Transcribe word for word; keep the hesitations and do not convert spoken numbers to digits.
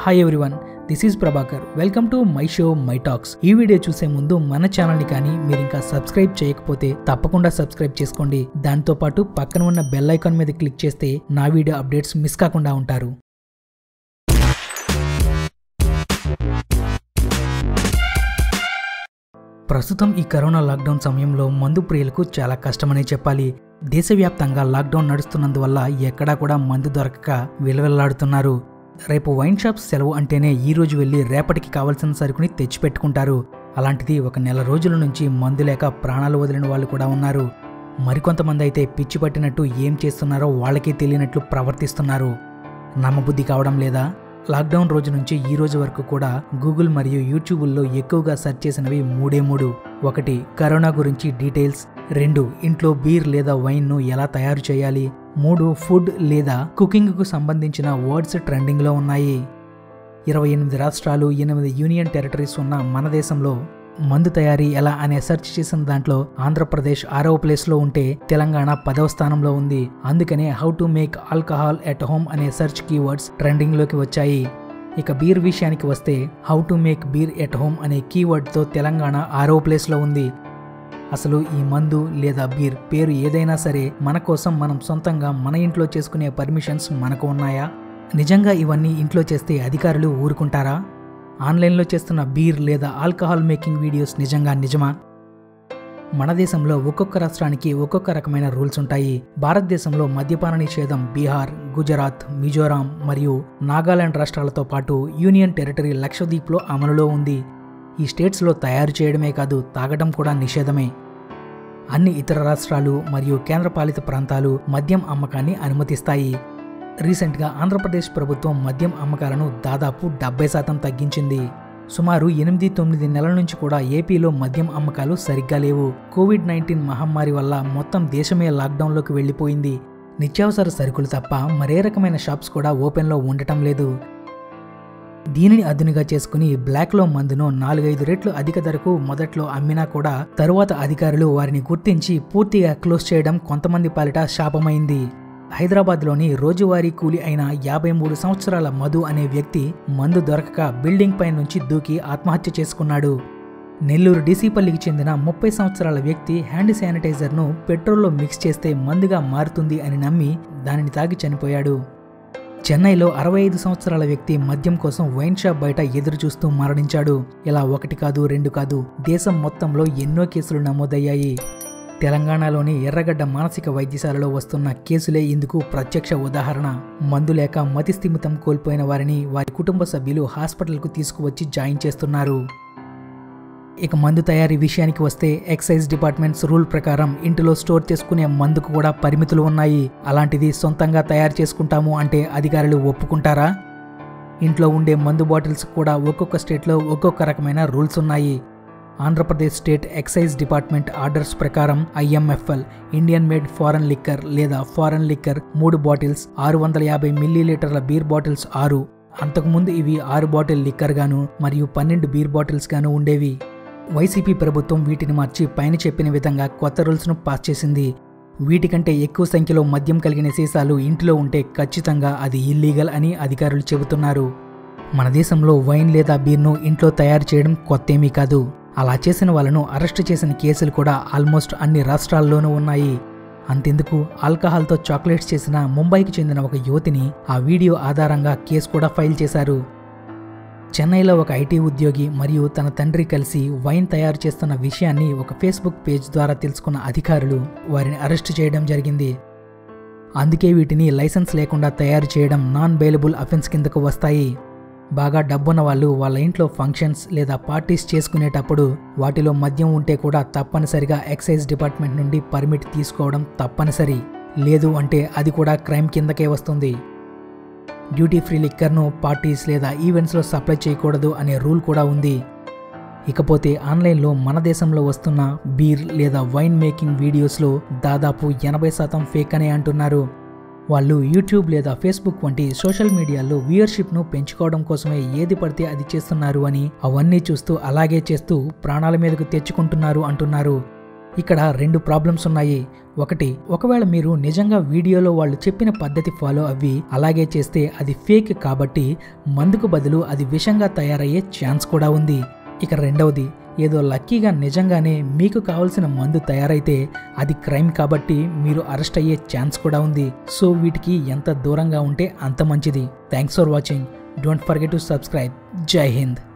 Hi everyone, this is Prabhakar. Welcome to my show my talks. ఈ video చూసే ముందు మన ఛానల్ని కానీ మీరు ఇంకా సబ్స్క్రైబ్ చేయకపోతే తప్పకుండా సబ్స్క్రైబ్ చేసుకోండి. దాంతో పాటు పక్కన ఉన్న బెల్ ఐకాన్ మీద క్లిక్ చేస్తే నా వీడియో అప్డేట్స్ మిస్ కాకుండా ఉంటారు. ప్రస్తుతం ఈ కరోనా లాక్డౌన్ సమయంలో మందు ప్రియులకు చాలా కష్టమనే చెప్పాలి. దేశవ్యాప్తంగా లాక్డౌన్ నడుస్తున్నందువల్ల ఎక్కడా కూడా మందు దొరకక విలవిల్లాడుతున్నారు. రేపు వైన్ షాప్స్ సెలవు అంటేనే ఈ రోజు వెళ్లి రేపటికి కావాల్సిన సరుకుని తెచ్చిపెట్టుకుంటారు. అలాంటిది ఒక నెల రోజుల నుంచి మందు లేక ప్రాణాలు వదిలిన వాళ్ళు కూడా ఉన్నారు. మరికొంతమంది అయితే పిచ్చి పట్టినట్టు ఏం చేస్తున్నారో వాళ్ళకే తెలియనట్లు ప్రవర్తిస్తున్నారు. నమ్మబుద్ధి కావడం లేదా? లాక్డౌన్ రోజు నుంచి ఈ రోజు వరకు కూడా గూగుల్ మరియు యూట్యూబ్లో ఎక్కువగా సెర్చ్ చేసినవి మూడే మూడు. ఒకటి, కరోనా గురించి డీటెయిల్స్. రెండు, ఇంట్లో బీర్ లేదా వైన్ను ఎలా తయారు చేయాలి. మూడు, ఫుడ్ లేదా కుకింగ్కు సంబంధించిన వర్డ్స్ ట్రెండింగ్లో ఉన్నాయి. ఇరవై ఎనిమిది రాష్ట్రాలు, ఎనిమిది యూనియన్ టెరిటరీస్ ఉన్న మన దేశంలో మందు తయారీ ఎలా అనే సెర్చ్ చేసిన దాంట్లో ఆంధ్రప్రదేశ్ ఆరవ ప్లేస్లో ఉంటే తెలంగాణ పదవ స్థానంలో ఉంది. అందుకనే how to make alcohol at home అనే సెర్చ్ కీవర్డ్స్ ట్రెండింగ్లోకి వచ్చాయి. ఇక బీర్ విషయానికి వస్తే how to make beer at home అనే కీవర్డ్తో తెలంగాణ ఆరవ ప్లేస్లో ఉంది. అసలు ఈ మందు లేదా బీర్ పేరు ఏదైనా సరే మన కోసం మనం సొంతంగా మన ఇంట్లో చేసుకునే పర్మిషన్స్ మనకు ఉన్నాయా? నిజంగా ఇవన్నీ ఇంట్లో చేస్తే అధికారులు ఊరుకుంటారా? ఆన్లైన్లో చేస్తున్న బీర్ లేదా ఆల్కహాల్ మేకింగ్ వీడియోస్ నిజంగా నిజమా? మన దేశంలో ఒక్కొక్క రాష్ట్రానికి ఒక్కొక్క రకమైన రూల్స్ ఉంటాయి. భారతదేశంలో మద్యపాన నిషేధం బీహార్, గుజరాత్, మిజోరాం మరియు నాగాలాండ్ రాష్ట్రాలతో పాటు యూనియన్ టెరిటరీ లక్షద్వీప్లో అమలులో ఉంది. ఈ స్టేట్స్లో తయారు చేయడమే కాదు, తాగడం కూడా నిషేధమే. అన్ని ఇతర రాష్ట్రాలు మరియు కేంద్రపాలిత ప్రాంతాలు మద్యం అమ్మకాన్ని అనుమతిస్తాయి. రీసెంట్గా ఆంధ్రప్రదేశ్ ప్రభుత్వం మద్యం అమ్మకాలను దాదాపు డెబ్బై శాతం తగ్గించింది. సుమారు ఎనిమిది తొమ్మిది నెలల నుంచి కూడా ఏపీలో మద్యం అమ్మకాలు సరిగ్గా లేవు. కోవిడ్ నైన్టీన్ మహమ్మారి వల్ల మొత్తం దేశమే లాక్డౌన్లోకి వెళ్లిపోయింది. నిత్యావసర సరుకులు తప్ప మరే రకమైన షాప్స్ కూడా ఓపెన్లో ఉండటం లేదు. దీనిని అదునుగా చేసుకుని బ్లాక్లో మందును నాలుగైదు రెట్లు అధిక ధరకు మొదట్లో అమ్మినా కూడా తరువాత అధికారులు వారిని గుర్తించి పూర్తిగా క్లోజ్ చేయడం కొంతమంది పాలిట శాపమైంది. హైదరాబాద్లోని రోజువారీ కూలి అయిన యాభై మూడు సంవత్సరాల మధు అనే వ్యక్తి మందు దొరకక బిల్డింగ్ పై నుంచి దూకి ఆత్మహత్య చేసుకున్నాడు. నెల్లూరు డీసీపల్లికి చెందిన ముప్పై సంవత్సరాల వ్యక్తి హ్యాండ్ శానిటైజర్ను పెట్రోల్లో మిక్స్ చేస్తే మందుగా మారుతుంది అని నమ్మి దానిని తాగి చనిపోయాడు. చెన్నైలో అరవై ఐదు సంవత్సరాల వ్యక్తి మద్యం కోసం వైన్ షాప్ బయట ఎదురు చూస్తూ మరణించాడు. ఇలా ఒకటి కాదు, రెండు కాదు, దేశం మొత్తంలో ఎన్నో కేసులు నమోదయ్యాయి. తెలంగాణలోని ఎర్రగడ్డ మానసిక వైద్యశాలలో వస్తున్న కేసులే ఇందుకు ప్రత్యక్ష ఉదాహరణ. మందు లేక మతి స్థిమితం కోల్పోయిన వారిని వారి కుటుంబ సభ్యులు హాస్పిటల్కు తీసుకువచ్చి జాయిన్ చేస్తున్నారు. ఇక మందు తయారీ విషయానికి వస్తే ఎక్సైజ్ డిపార్ట్మెంట్స్ రూల్ ప్రకారం ఇంటిలో స్టోర్ చేసుకునే మందుకు కూడా పరిమితులు ఉన్నాయి. అలాంటిది సొంతంగా తయారు చేసుకుంటాము అంటే అధికారులు ఒప్పుకుంటారా? ఇంట్లో ఉండే మందు బాటిల్స్ కూడా ఒక్కొక్క స్టేట్లో ఒక్కొక్క రకమైన రూల్స్ ఉన్నాయి. Andhra Pradesh state excise department orders ప్రకారం IMFL Indian made foreign liquor లేదా ఫారెన్ లిక్కర్ మూడు బాటిల్స్, ఆరు వందల యాభై మిల్లీలీటర్ల బీర్ బాటిల్స్ ఆరు. అంతకుముందు ఇవి ఆరు బాటిల్ లిక్కర్ గాను మరియు పన్నెండు బీర్ బాటిల్స్ గాను ఉండేవి. వైసీపీ ప్రభుత్వం వీటిని మార్చి పైన చెప్పిన విధంగా కొత్త రూల్స్ను పాస్ చేసింది. వీటికంటే ఎక్కువ సంఖ్యలో మద్యం కలిగిన సీసాలు ఇంటిలో ఉంటే ఖచ్చితంగా అది ఇల్లీగల్ అని అధికారులు చెబుతున్నారు. మన దేశంలో వైన్ లేదా బీర్ను ఇంట్లో తయారు చేయడం కొత్తేమీ కాదు. అలా చేసిన వాళ్ళను అరెస్ట్ చేసిన కేసులు కూడా ఆల్మోస్ట్ అన్ని రాష్ట్రాల్లోనూ ఉన్నాయి. అంతెందుకు, ఆల్కహాల్తో చాక్లెట్స్ చేసిన ముంబైకి చెందిన ఒక యువతిని ఆ వీడియో ఆధారంగా కేసు కూడా ఫైల్ చేశారు. చెన్నైలో ఒక ఐటీ ఉద్యోగి మరియు తన తండ్రి కలిసి వైన్ తయారు చేస్తున్న విషయాన్ని ఒక ఫేస్బుక్ పేజ్ ద్వారా తెలుసుకున్న అధికారులు వారిని అరెస్ట్ చేయడం జరిగింది. అందుకే వీటిని లైసెన్స్ లేకుండా తయారు చేయడం నాన్ బెయిలబుల్ అఫెన్స్ కిందకు వస్తాయి. బాగా డబ్బున్న వాళ్ళు వాళ్ళ ఇంట్లో ఫంక్షన్స్ లేదా పార్టీస్ చేసుకునేటప్పుడు వాటిలో మద్యం ఉంటే కూడా తప్పనిసరిగా ఎక్సైజ్ డిపార్ట్మెంట్ నుండి పర్మిట్ తీసుకోవడం తప్పనిసరి. లేదు అంటే అది కూడా క్రైమ్ కిందకే వస్తుంది. డ్యూటీ ఫ్రీ లిక్కర్ను పార్టీస్ లేదా ఈవెంట్స్లో సప్లై చేయకూడదు అనే రూల్ కూడా ఉంది. ఇకపోతే ఆన్లైన్లో మన దేశంలో వస్తున్న బీర్ లేదా వైన్ మేకింగ్ వీడియోస్లో దాదాపు ఎనభై శాతం ఫేక్ అనే అంటున్నారు. వాళ్ళు యూట్యూబ్ లేదా ఫేస్బుక్ వంటి సోషల్ మీడియాలో వ్యూయర్షిప్ను పెంచుకోవడం కోసమే ఏది పడితే అది చేస్తున్నారు అని, అవన్నీ చూస్తూ అలాగే చేస్తూ ప్రాణాల మీదకు తెచ్చుకుంటున్నారు అంటున్నారు. ఇక్కడ రెండు ప్రాబ్లమ్స్ ఉన్నాయి. ఒకటి, ఒకవేళ మీరు నిజంగా వీడియోలో వాళ్ళు చెప్పిన పద్ధతి ఫాలో అవ్వి అలాగే చేస్తే అది ఫేక్ కాబట్టి మందుకు బదులు అది విషంగా తయారయ్యే ఛాన్స్ కూడా ఉంది. ఇక రెండవది, ఏదో లక్కీగా నిజంగానే మీకు కావాల్సిన మందు తయారైతే అది క్రైమ్ కాబట్టి మీరు అరెస్ట్ అయ్యే ఛాన్స్ కూడా ఉంది. సో వీటికి ఎంత దూరంగా ఉంటే అంత మంచిది. Thanks for watching. Don't forget to subscribe. జై హింద్.